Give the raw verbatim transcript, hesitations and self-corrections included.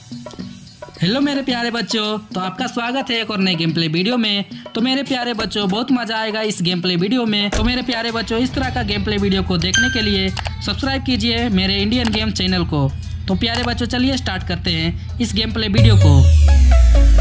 Hello मेरे प्यारे बच्चों, तो आपका स्वागत है एक और नए गेम प्ले वीडियो में। तो मेरे प्यारे बच्चों, बहुत मजा आएगा इस गेम प्ले वीडियो में। तो मेरे प्यारे बच्चों, इस तरह का गेम प्ले वीडियो को देखने के लिए सब्सक्राइब कीजिए मेरे इंडियन गेम चैनल को। तो प्यारे बच्चों, चलिए स्टार्ट करते हैं इस गेम प्ले वीडियो को।